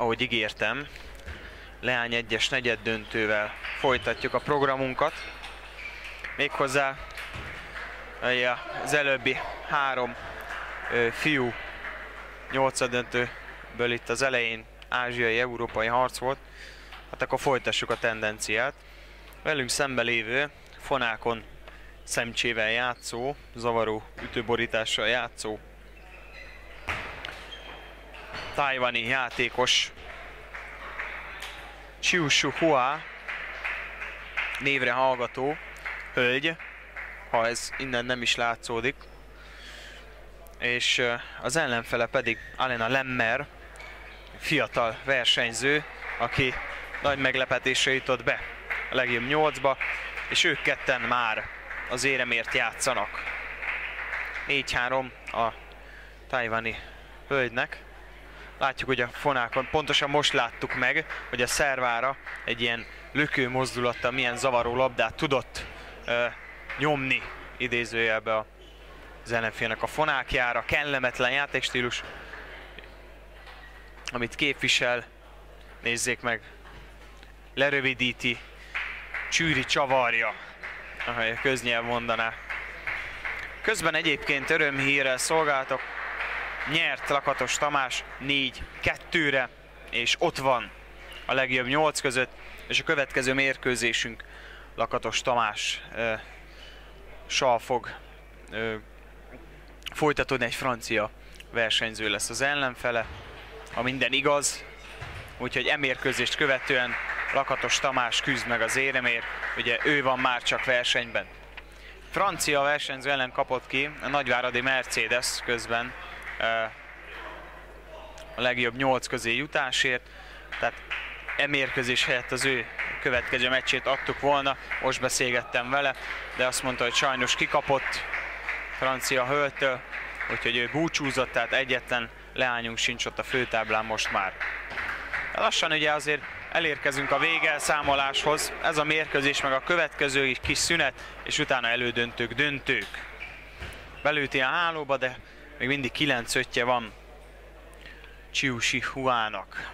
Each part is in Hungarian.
ahogy ígértem, leány 1-es negyeddöntővel folytatjuk a programunkat. Méghozzá az előbbi 3 fiú 8-döntőből itt az elején ázsiai-európai harc volt. Hát akkor folytassuk a tendenciát. Velünk szembe lévő fonákon szemcsével játszó, zavaró ütőborítással játszó tajvani játékos Chiu Shu Hua névre hallgató hölgy, ha ez innen nem is látszódik, és az ellenfele pedig Alena Lemmer, fiatal versenyző, aki nagy meglepetésre jutott be a legjobb 8-ba, és ők ketten már az éremért játszanak. 4-3 a tajvani hölgynek. Látjuk, hogy a fonákon, pontosan most láttuk meg, hogy a szervára egy ilyen lökő mozdulattal milyen zavaró labdát tudott nyomni idézőjelbe az ellenfélnek a fonákjára. Kellemetlen játékstílus, amit képvisel. Nézzék meg, lerövidíti, csűri, csavarja, ahogy a köznyelv mondaná. Közben egyébként örömhírrel szolgáltok, nyert Lakatos Tamás 4-2-re, és ott van a legjobb 8 között, és a következő mérkőzésünk Lakatos Tamással fog folytatódni, egy francia versenyző lesz az ellenfele, ha minden igaz, úgyhogy e mérkőzést követően Lakatos Tamás küzd meg az éremért, ugye ő van már csak versenyben. Francia versenyző ellen kapott ki a nagyváradi Mercedes közben a legjobb 8 közé jutásért, tehát e mérkőzés helyett az ő következő meccsét adtuk volna, most beszélgettem vele, de azt mondta, hogy sajnos kikapott francia hölgytől, úgyhogy ő búcsúzott, tehát egyetlen leányunk sincs ott a főtáblán most már. Lassan ugye azért elérkezünk a végelszámoláshoz, ez a mérkőzés meg a következő kis szünet, és utána elődöntők, döntők. Belőti a hálóba, de még mindig 9-5-je van Chiu Shu Huának.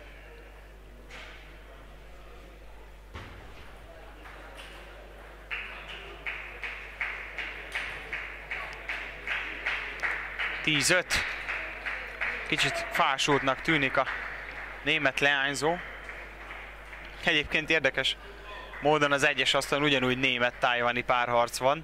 Kicsit fásultnak tűnik a német leányzó. Egyébként érdekes módon az 1-es asztalon ugyanúgy német-tajvani párharc van.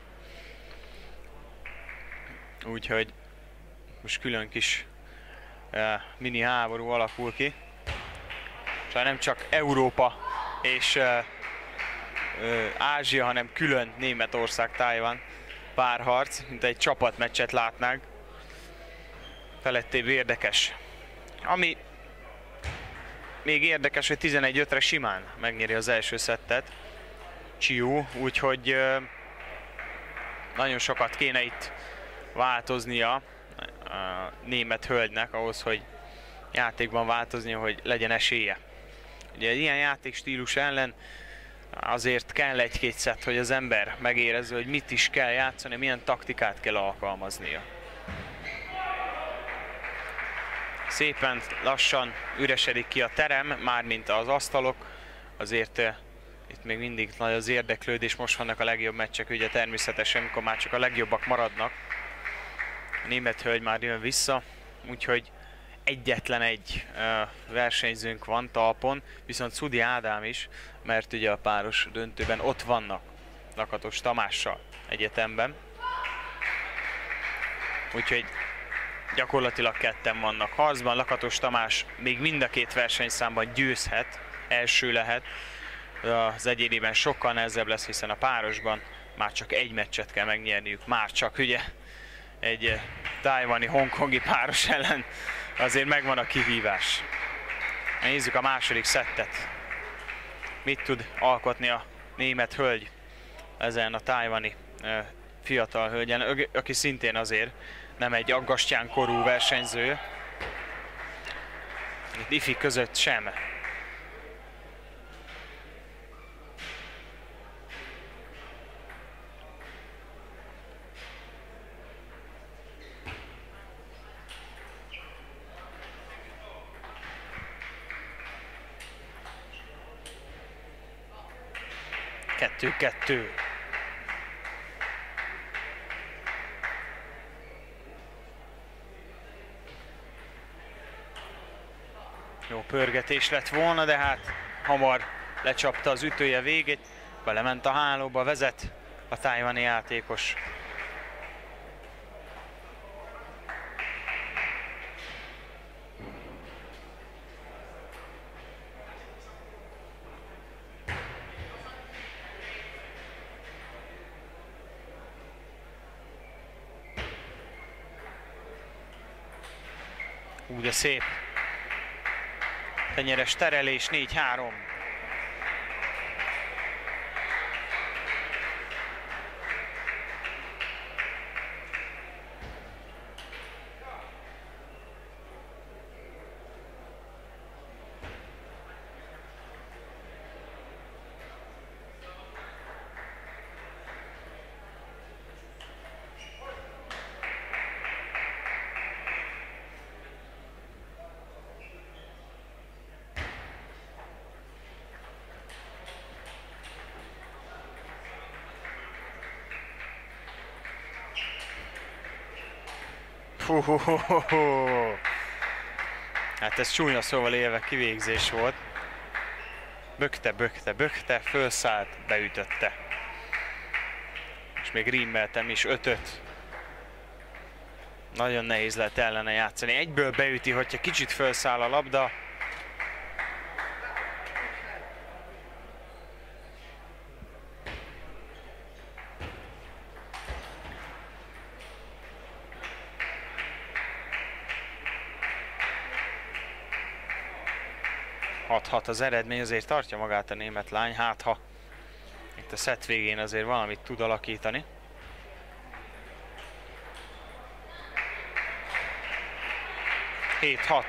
Úgyhogy most külön kis mini háború alakul ki. És nem csak Európa és Ázsia, hanem külön Németország-Tajvan párharc, mint egy csapatmeccset látnánk. Felettébb érdekes. Ami még érdekes, hogy 11-5-re simán megnyeri az első szettet Chiu, úgyhogy nagyon sokat kéne itt változnia a német hölgynek ahhoz, hogy játékban változnia, hogy legyen esélye. Ugye ilyen játékstílus ellen azért kell egy-két szett, hogy az ember megérezze, hogy mit is kell játszani, milyen taktikát kell alkalmaznia. Szépen lassan üresedik ki a terem, mármint az asztalok, azért itt még mindig nagy az érdeklődés, most vannak a legjobb meccsek, ugye természetesen, amikor már csak a legjobbak maradnak. A német hölgy már jön vissza, úgyhogy egyetlen egy versenyzőnk van talpon, viszont Szudi Ádám is, mert ugye a páros döntőben ott vannak Lakatos Tamással egyetemben. Úgyhogy gyakorlatilag ketten vannak harcban. Lakatos Tamás még mind a két versenyszámban győzhet, első lehet. Az egyéniben sokkal nehezebb lesz, hiszen a párosban már csak egy meccset kell megnyerniük. Már csak ugye egy tajvani-hongkongi páros ellen azért megvan a kihívás. Nézzük a második szettet. Mit tud alkotni a német hölgy ezen a tajvani fiatal hölgyen, aki szintén azért nem egy aggastyán korú versenyző. Itt ifi között sem. 2-2. Jó pörgetés lett volna, de hát hamar lecsapta az ütője végét, belement a hálóba, vezet a tájvani játékos. De szép. Tenyeres terelés, 4-3. Hát ez csúnya szóval élve kivégzés volt. Bökte, fölszállt, beütötte. És még rímmeltem is 5-5. Nagyon nehéz lehet ellene játszani. Egyből beüti, hogyha kicsit fölszáll a labda. Hat az eredmény, azért tartja magát a német lány, hát ha itt a szett végén azért valamit tud alakítani. Hét-hat.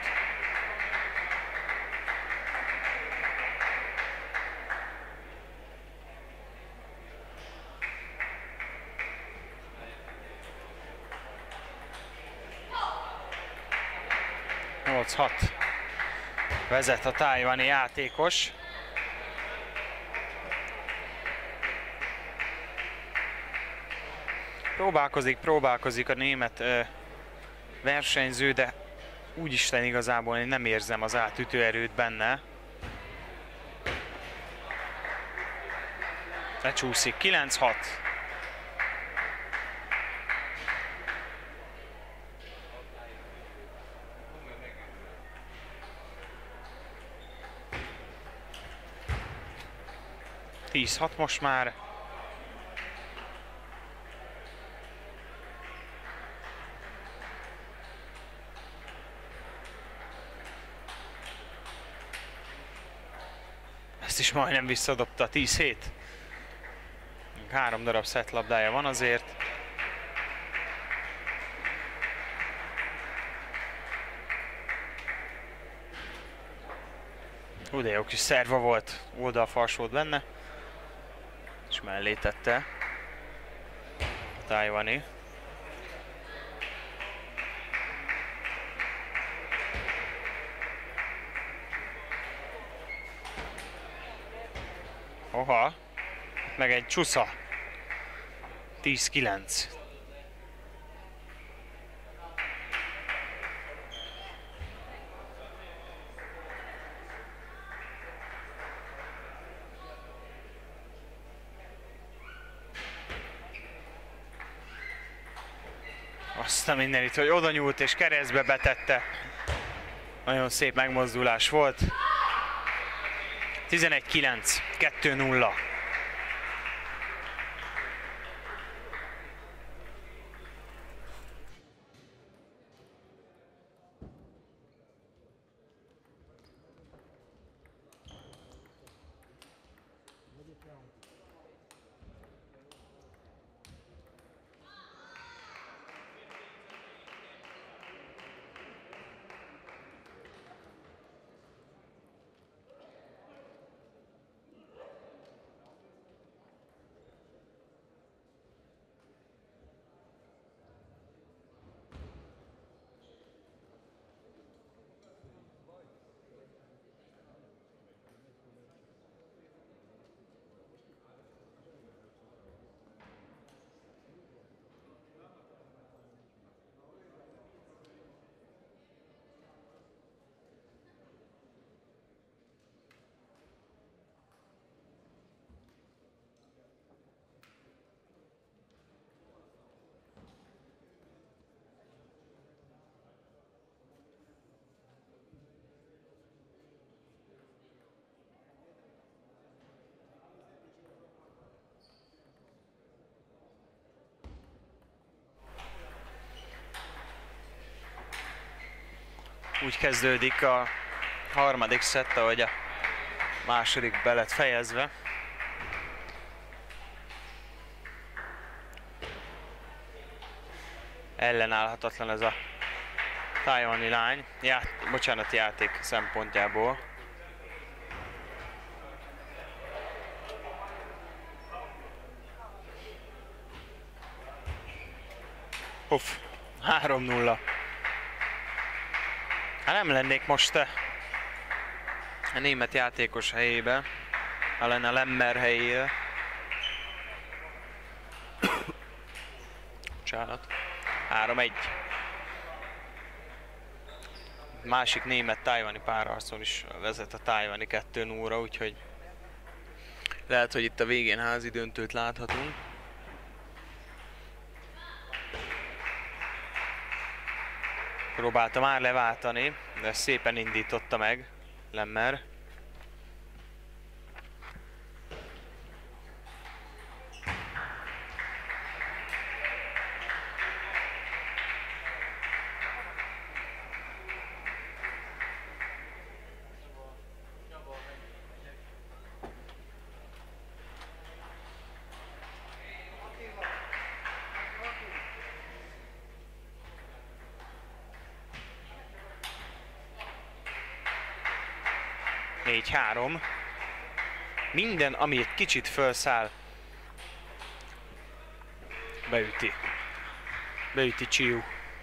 Nyolc-hat. Vezet a tájvani játékos. Próbálkozik a német versenyző, de úgyisten igazából én nem érzem az átütő erőt benne. Lecsúszik, 9-6. Most már. Ezt is majdnem visszadobta, 10-7. 3 darab szettlabdája van azért. De jó kis szerva volt, oldalfals volt benne. És mellé tette tájvani. Oha, meg egy csúsza. 10-9. Azt a mindenit, hogy oda nyúlt és keresztbe betette. Nagyon szép megmozdulás volt. 11-9, 2-0. úgy kezdődik a harmadik szett, ahogy a második be lett fejezve. Ellenállhatatlan ez a tajvani lány, játék szempontjából. Uff, 3-0. Hát nem lennék most a német játékos helyébe, ha lenne a Lemmer helyére. Bocsánat. 3-1. Másik német-tajvani párharcon is vezet a tajvani 2-0-ra, úgyhogy lehet, hogy itt a végén házi döntőt láthatunk. Próbálta már leváltani, de szépen indította meg Lemmer. Minden, ami egy kicsit felszáll, beüti. Beüti Csiu.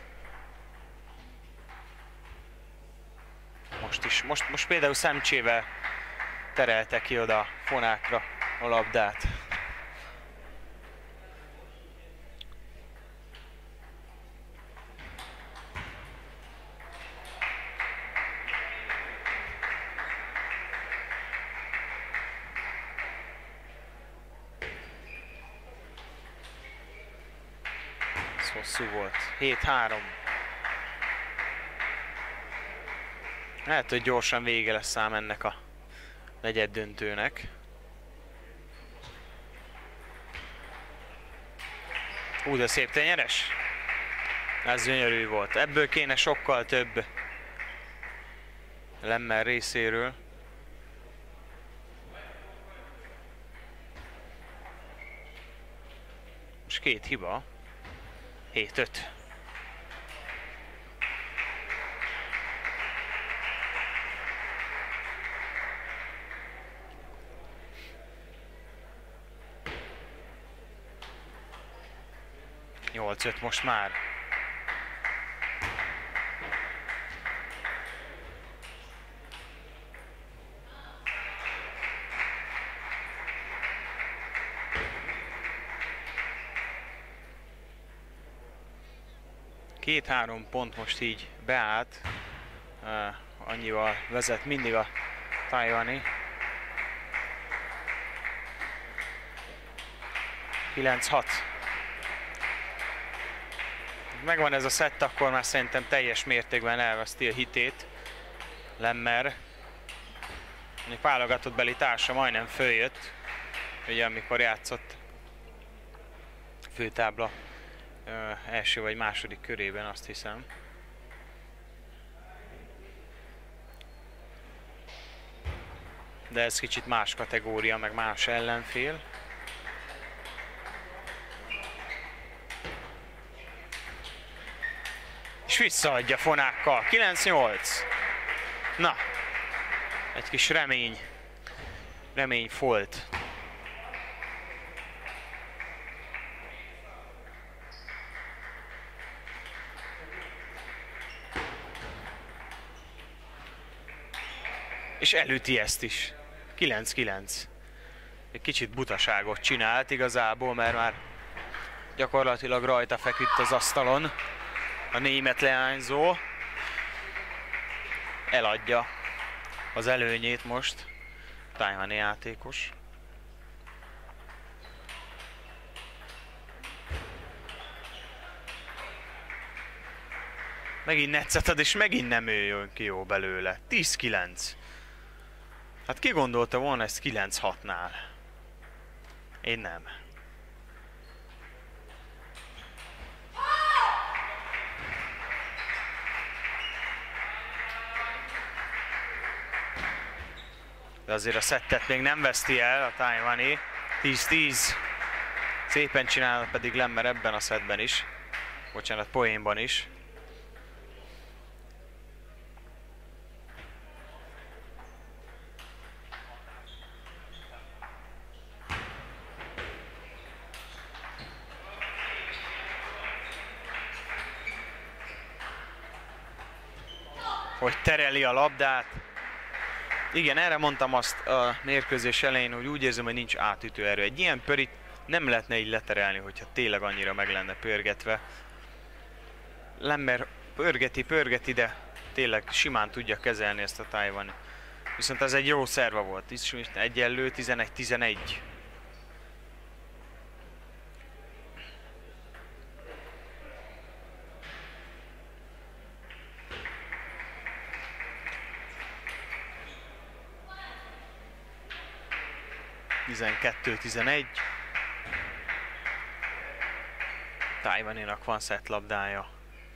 Most például szemcsével terelte ki oda Fonákra a labdát. Hosszú volt. 7-3. Lehet, hogy gyorsan vége lesz ám ennek a negyed döntőnek. De szép tenyeres. Ez gyönyörű volt. Ebből kéne sokkal több Lemmer részéről. Most 2 hiba. 7-5. Nyolc-5 most már. Két-három pont most így beállt, annyival vezet mindig a tajvani. 9-6. Megvan ez a szett, akkor már szerintem teljes mértékben elveszti a hitét Lemmer. Mondjuk válogatott beli társa majdnem följött, ugye amikor játszott főtábla első vagy második körében, azt hiszem. De ez kicsit más kategória, meg más ellenfél. És visszaadja Fonákkal. 9-8. Na, egy kis remény folt. És elüti ezt is. 9-9. Egy kicsit butaságot csinált igazából, mert már gyakorlatilag rajta feküdt az asztalon a német leányzó. Eladja az előnyét most a tajvani játékos. Megint netszet ad, és megint nem ő jön ki jó belőle. 10-9. Hát ki gondolta volna ezt 9-6-nál? Én nem. de azért a szettet még nem veszti el a taiwani. 10-10. Szépen csinál pedig Lemmer ebben a szettben is. Bocsánat, poénban is. Hogy tereli a labdát. Igen, erre mondtam azt a mérkőzés elején, hogy úgy érzem, hogy nincs átütő erő. Egy ilyen pörit nem lehetne így leterelni, hogyha tényleg annyira meg lenne pörgetve. Lemmer pörgeti, de tényleg simán tudja kezelni ezt a taiwani. Viszont ez egy jó szerva volt. Ismét egyenlő, 11-11. Taiwaninak van szett labdája.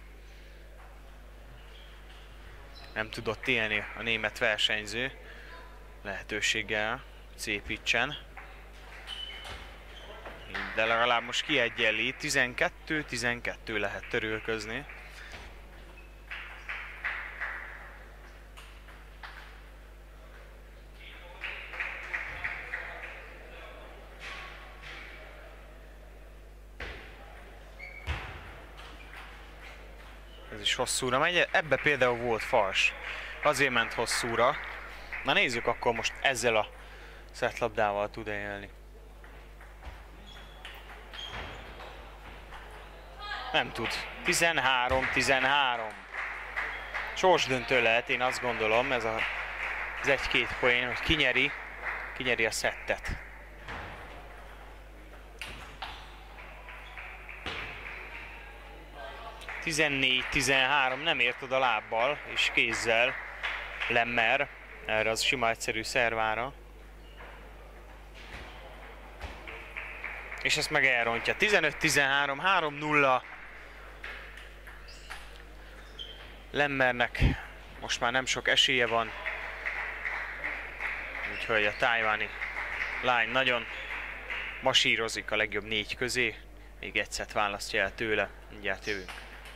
Nem tudott élni a német versenyző lehetőséggel, szépítsen. De legalább most kiegyenlít, 12-12 lehet törülközni. Ez is hosszúra megy, ebbe például volt fals. Azért ment hosszúra. Na nézzük, akkor most ezzel a szettlabdával tud élni. Nem tud. 13-13. Sorsdöntő lehet, én azt gondolom, ez az 1-2 poén, hogy kinyeri a szettet. – 14-13, nem ért oda lábbal és kézzel Lemmer erre az sima egyszerű szervára. És ezt meg elrontja. 15-13, 3-0. Lemmernek most már nem sok esélye van. Úgyhogy a taiwani lány nagyon masírozik a legjobb 4 közé. Még egyszert választja el tőle. Mindjárt jövünk.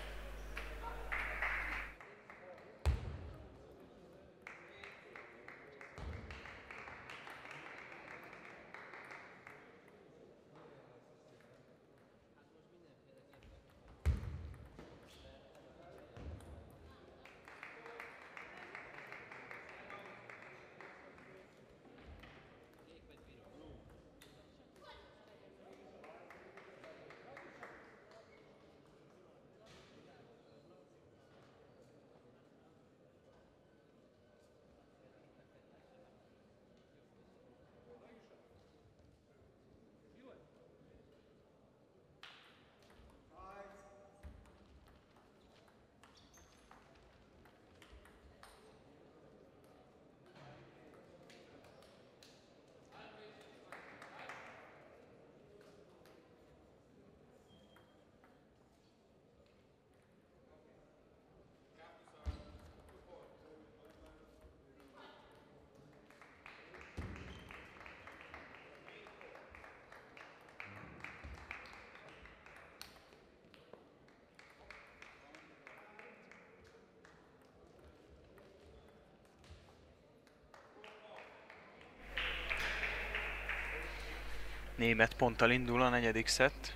Német ponttal indul a negyedik szett.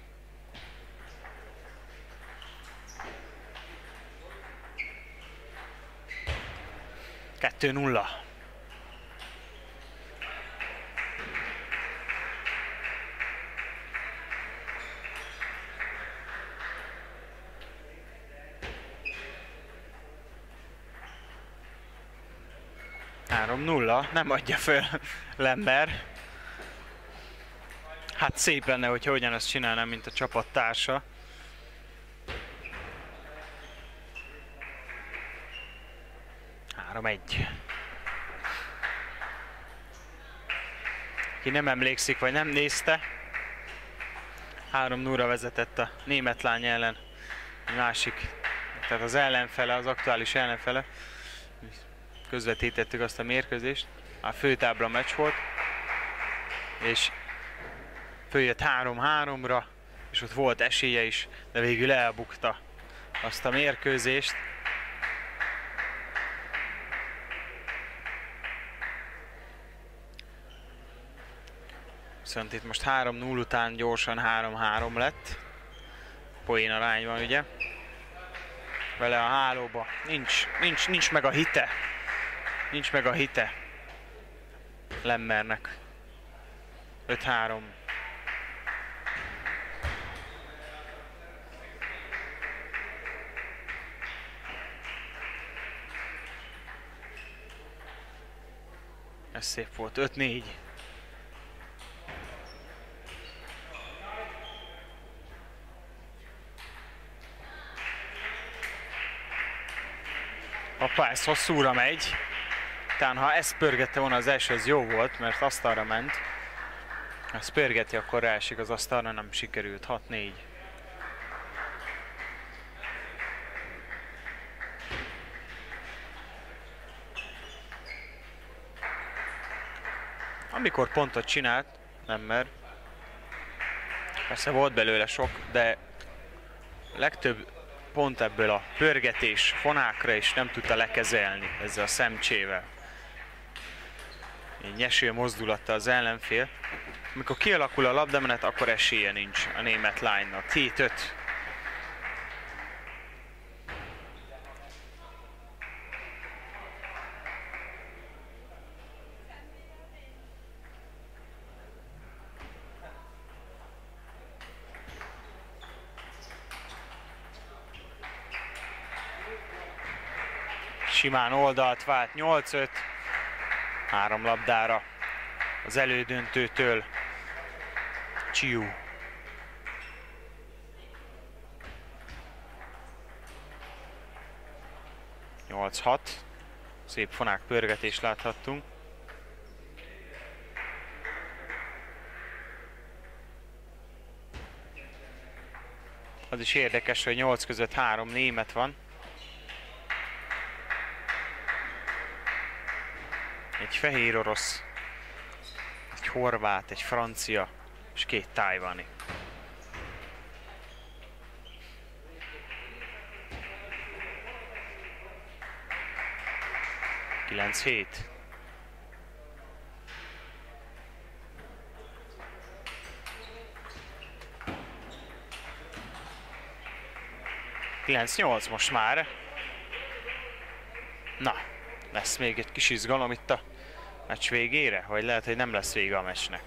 Kettő 0. Három 0. Nem adja föl Lemmer. Hát szép lenne, hogyha ugyanezt csinálnám, mint a csapattársa. Három 1. Ki nem emlékszik, vagy nem nézte, 3-0-ra vezetett a német lány ellen. Másik, tehát az ellenfele, az aktuális ellenfele. Közvetítettük azt a mérkőzést. A főtábla meccs volt, és följött 3-3-ra, és ott volt esélye is, de végül elbukta azt a mérkőzést. Viszont itt most 3-0 után gyorsan 3-3 lett. Poén arányban ugye. Vele a hálóba. Nincs meg a hite. Nincs meg a hite Lemmernek. 5-3. Ez szép volt. 5-4. Hoppá, ez hosszúra megy. Tehát ha ezt pörgette volna az első, az jó volt, mert asztalra ment. Ha ezt pörgeti, akkor ráesik az asztalra, nem sikerült. 6-4. Amikor pontot csinált, nem mer. Persze volt belőle sok, de legtöbb pont ebből a pörgetés fonákra is nem tudta lekezelni ezzel a szemcsével. Egy nyeső mozdulatta az ellenfél. Amikor kialakul a labdamenet, akkor esélye nincs a német lánynak. 7-5. Simán oldalt vált 8-5. 3 labdára az elődöntőtől. Csiu. (8-6). Szép fonák pörgetést láthattunk. Az is érdekes, hogy 8 között 3 német van. Egy fehér orosz, egy horvát, egy francia és 2 tájvani. Kilenc 7. Kilenc 8 most már. Na, lesz még egy kis izgalom itt a meccs végére? Vagy lehet, hogy nem lesz vége a meccsnek?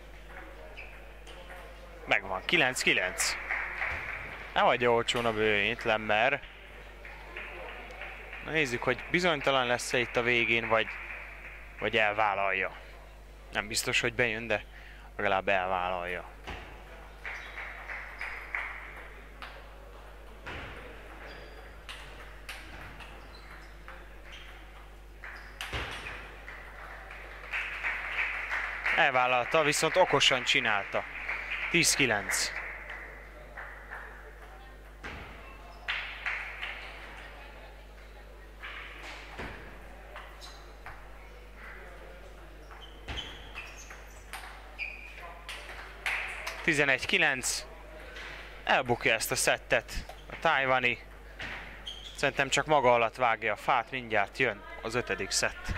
Megvan, 9-9. Nem adja olcsón a bőjét, Lemmer. Na nézzük, hogy bizonytalan lesz-e itt a végén, vagy elvállalja. Nem biztos, hogy bejön, de legalább elvállalja. Elvállalta, viszont okosan csinálta. 10-9. (11-9). Elbukja ezt a szettet a tájvani. Szerintem csak maga alatt vágja a fát, mindjárt jön az 5. szett.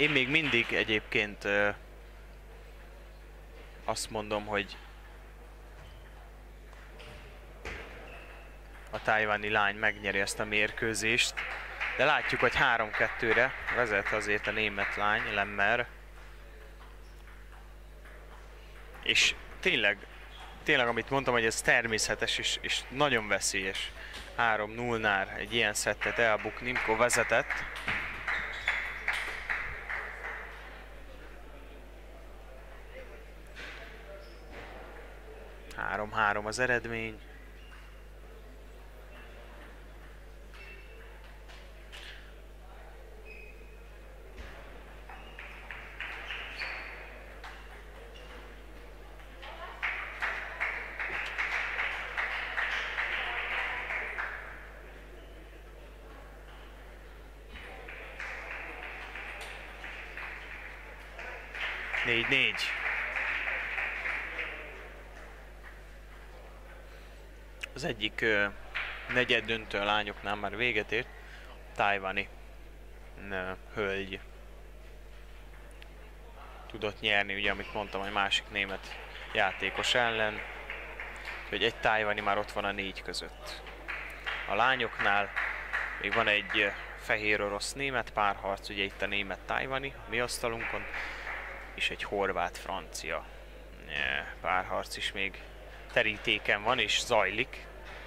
Én még mindig egyébként azt mondom, hogy a tájvani lány megnyeri ezt a mérkőzést, de látjuk, hogy 3-2-re vezet azért a német lány, Lemmer. És tényleg amit mondtam, hogy ez természetes és nagyon veszélyes 3-0-nál egy ilyen szettet elbukni, mikor vezetett. Három az eredmény. Négy. Az egyik negyed döntő a lányoknál már véget ért. Tájvani hölgy tudott nyerni, ugye amit mondtam, hogy másik német játékos ellen. Úgyhogy egy tájvani már ott van a 4 között. A lányoknál még van egy fehér-orosz német párharc, ugye itt a német tájvani a mi asztalunkon, és egy horvát-francia párharc is még terítéken van és zajlik.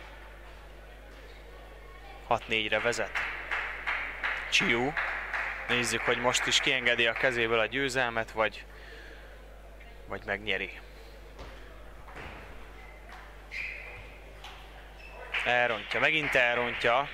6-4-re vezet Csiu. Nézzük, hogy most is kiengedi a kezéből a győzelmet, vagy megnyeri. Elrontja, megint elrontja.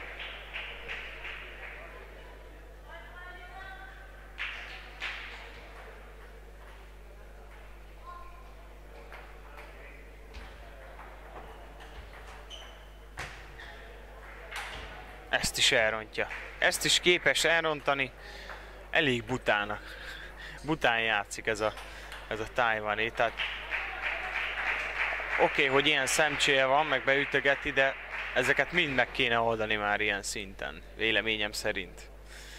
Ezt is elrontja. Ezt is képes elrontani. Elég bután játszik ez a tájvani. Tehát oké, hogy ilyen szemcséje van, meg beütögeti, de ezeket mind meg kéne oldani már ilyen szinten. Véleményem szerint.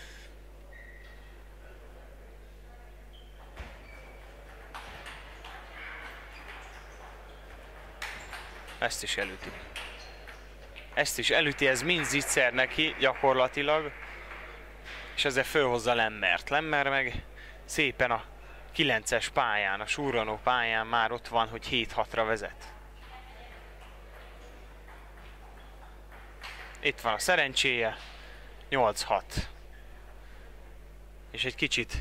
Ezt is elüti. Ezt is elüti, ez mind zicser neki gyakorlatilag. És ezzel fölhozza Lemmert. Lemmer meg szépen a 9-es pályán, a surranó pályán már ott van, hogy 7-6-ra vezet. Itt van a szerencséje. 8-6. És egy kicsit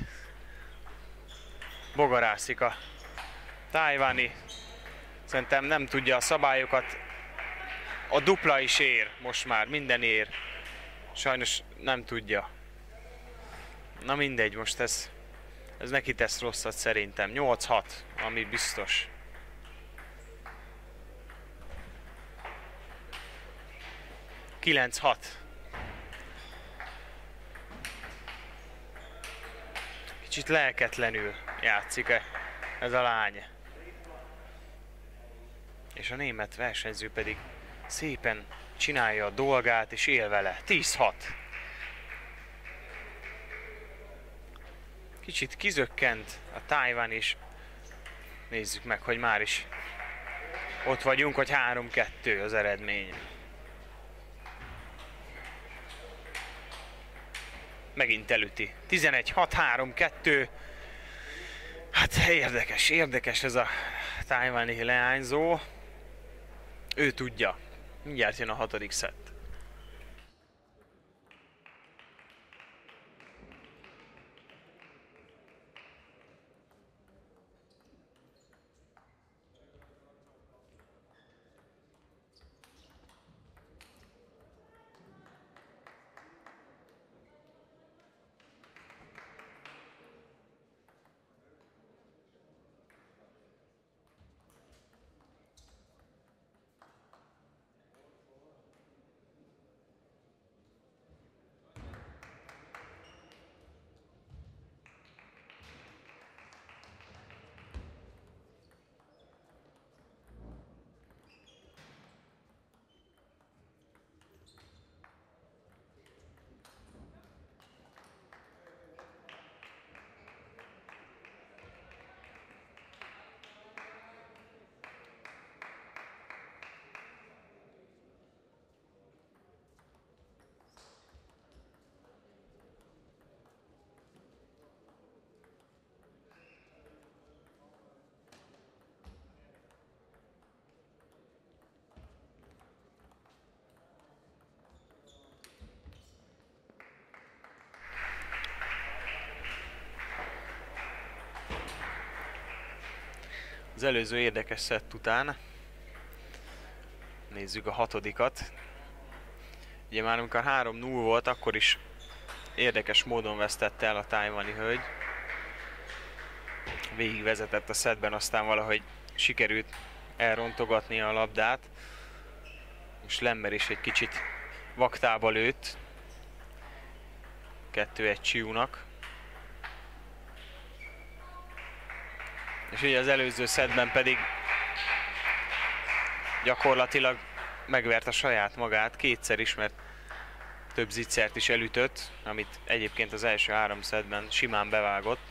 bogarászik a tájvani. Szerintem nem tudja a szabályokat. A dupla is ér, most már minden ér. Sajnos nem tudja. Na mindegy, most ez neki tesz rosszat szerintem. 8-6, ami biztos. Kicsit lelketlenül játszik ez a lány. És a német versenyző pedig szépen csinálja a dolgát és él vele. 10-6. Kicsit kizökkent a tájván is. Nézzük meg, hogy már is ott vagyunk, hogy 3-2 az eredmény. Megint elüti. 11-6-3-2. Hát érdekes ez a tájváni leányzó. Ő tudja. Mindjárt jön a 6. szett. az előző érdekes szett után. Nézzük a hatodikat. Ugye már amikor 3-0 volt, akkor is érdekes módon vesztette el a tájvani hölgy. Végig vezetett a szettben, aztán valahogy sikerült elrontogatni a labdát. Most Lemmer is egy kicsit vaktába lőtt. 2-1 Csiúnak. És ugye az előző szettben pedig gyakorlatilag megverte saját magát kétszer is, mert több zicsert is elütött, amit egyébként az első 3 szettben simán bevágott.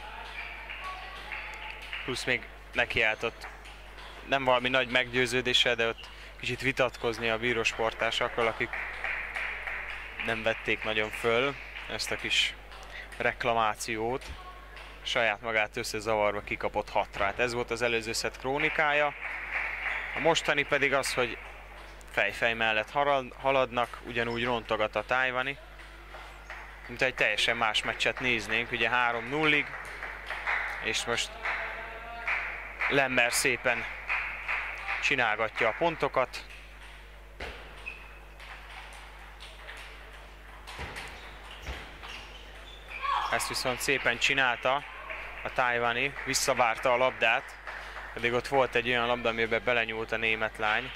Plusz még nekiáltott, nem valami nagy meggyőződéssel, de ott kicsit vitatkozni a bírósportásakkal, akik nem vették nagyon föl ezt a kis reklamációt. Saját magát összezavarva kikapott 6-ra. Hát ez volt az előző szett krónikája. A mostani pedig az, hogy fej-fej mellett haladnak, ugyanúgy rontogat a tájvani. Mint egy teljesen más meccset néznénk, ugye 3-0-ig, és most Lemmer szépen csinálgatja a pontokat. Ezt viszont szépen csinálta a tájvani, visszavárta a labdát, pedig ott volt egy olyan labda, amiben belenyúlt a német lány.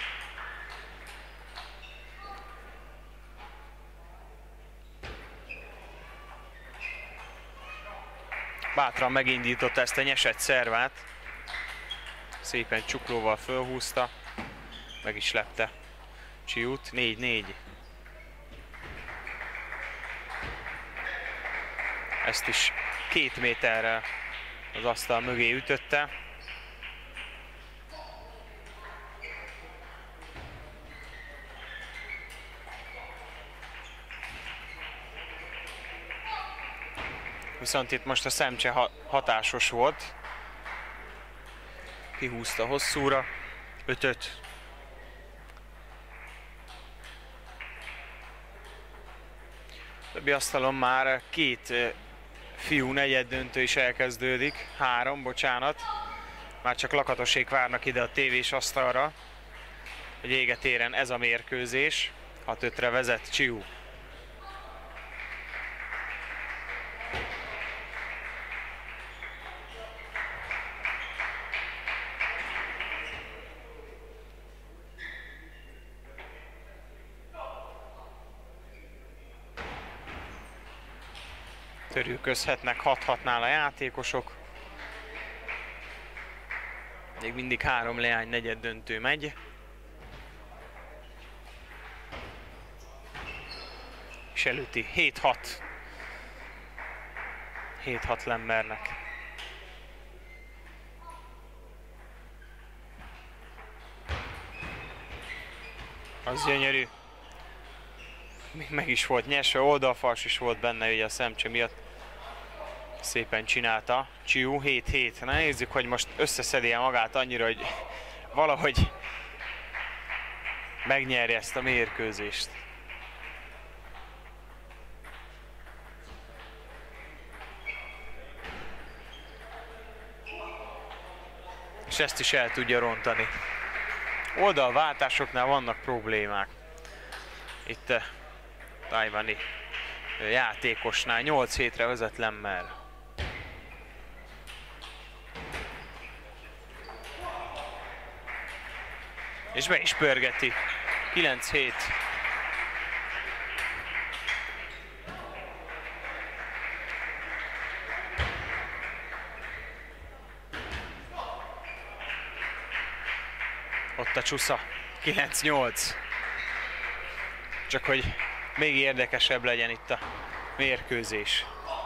Bátran megindította ezt a nyesett szervát, szépen csuklóval fölhúzta, meg is lepte Csiút. 4-4. Ezt is 2 méterrel az asztal mögé ütötte. Viszont itt most a szemcse hatásos volt. Kihúzta hosszúra. 5-5. Többi asztalon már 2 fiú negyeddöntő is elkezdődik. 3, bocsánat. Már csak lakatosék várnak ide a tévés asztalra, hogy éget éren ez a mérkőzés. 6-5-re vezet Csiú. Törülközhetnek 6-6-nál a játékosok. Még mindig 3 leány negyeddöntő megy. És előtti 7-6. 7-6 Lemmernek. Az gyönyörű. Még meg is volt nyesve, oldalfals is volt benne ugye a szemcse miatt. Szépen csinálta. Csiú 7-7. Na nézzük, hogy most összeszedi magát annyira, hogy valahogy megnyerje ezt a mérkőzést. És ezt is el tudja rontani. Oldalváltásoknál vannak problémák. Itt tájvani játékosnál 8-7-re vezet Lemmer. És be is pörgeti. 9-7. Ott a csusza. 9-8. Csak hogy még érdekesebb legyen itt a mérkőzés.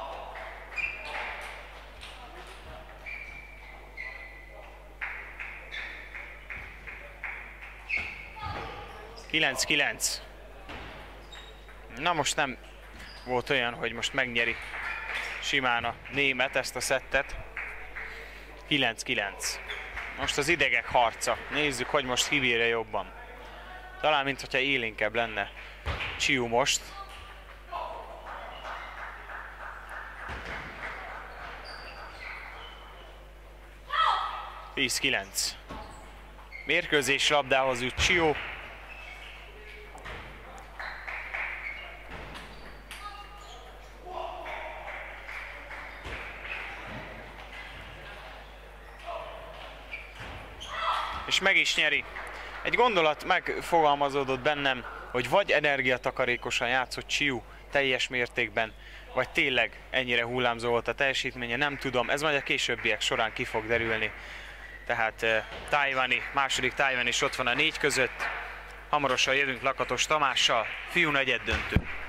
Na most nem volt olyan, hogy most megnyeri simán a német ezt a szettet. 9-9. Most az idegek harca. Nézzük, hogy most kibírja jobban. Talán mintha élénkebb lenne Csiú most. 10-9. Mérkőzés labdához jut Csió. És meg is nyeri. Egy gondolat megfogalmazódott bennem, hogy vagy energiatakarékosan játszott Csió teljes mértékben, vagy tényleg ennyire hullámzó volt a teljesítménye, nem tudom, ez majd a későbbiek során ki fog derülni. Tehát második tájvani is ott van a 4 között. Hamarosan jövünk Lakatos Tamással, fiú negyeddöntő.